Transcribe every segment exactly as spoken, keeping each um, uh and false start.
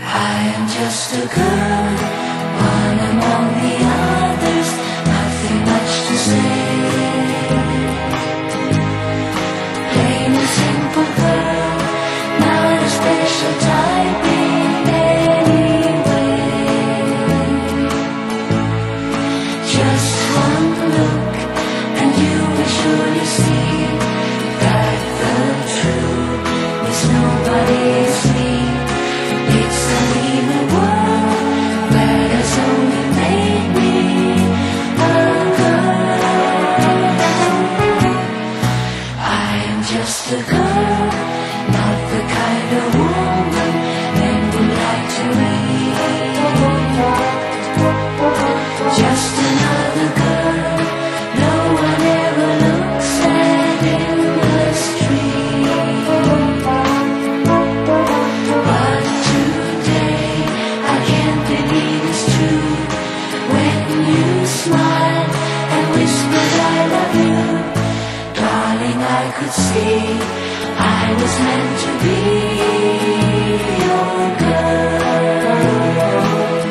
I am just a girl, one among the others, nothing much to say. Plain and simple girl, not a special type in any way. Just one look and you will surely see that the truth is nobody is me. It's an evil world that has only made me a girl. I am just a girl, not the kind of woman men would like to meet. Just another girl no one ever looks at in the street. But today I can't believe it's true when you smile and whispered I love you. Darling, I could see I was meant to be your girl.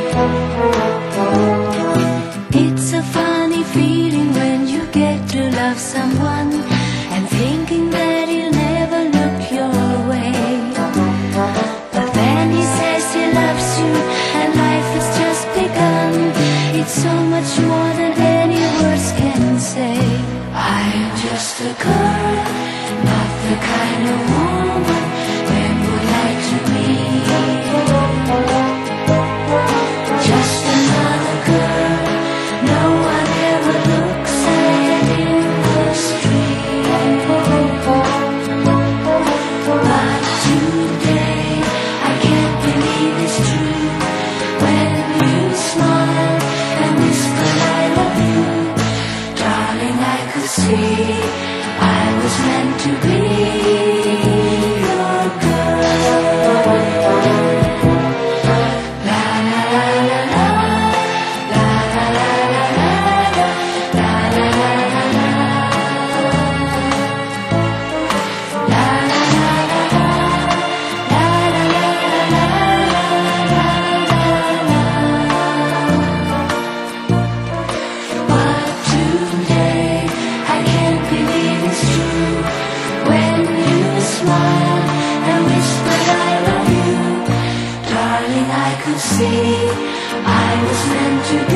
It's a funny feeling when you get to love someone and thinking that he'll never look your way. But then he says he loves you and life has just begun. It's so much more than any words can say. I am just a girl, not the kind of woman men would like to meet. Just another girl no one ever looks at in the street. But today I can't believe it's true when you smile and whisper I love you. Darling, I could see I was meant to be your girl. La la la la la, la la la la la, la la la la la, la la la la la, la la la la la. But today I can't believe it's true when you smile and whisper I love you. Darling, I could see I was meant to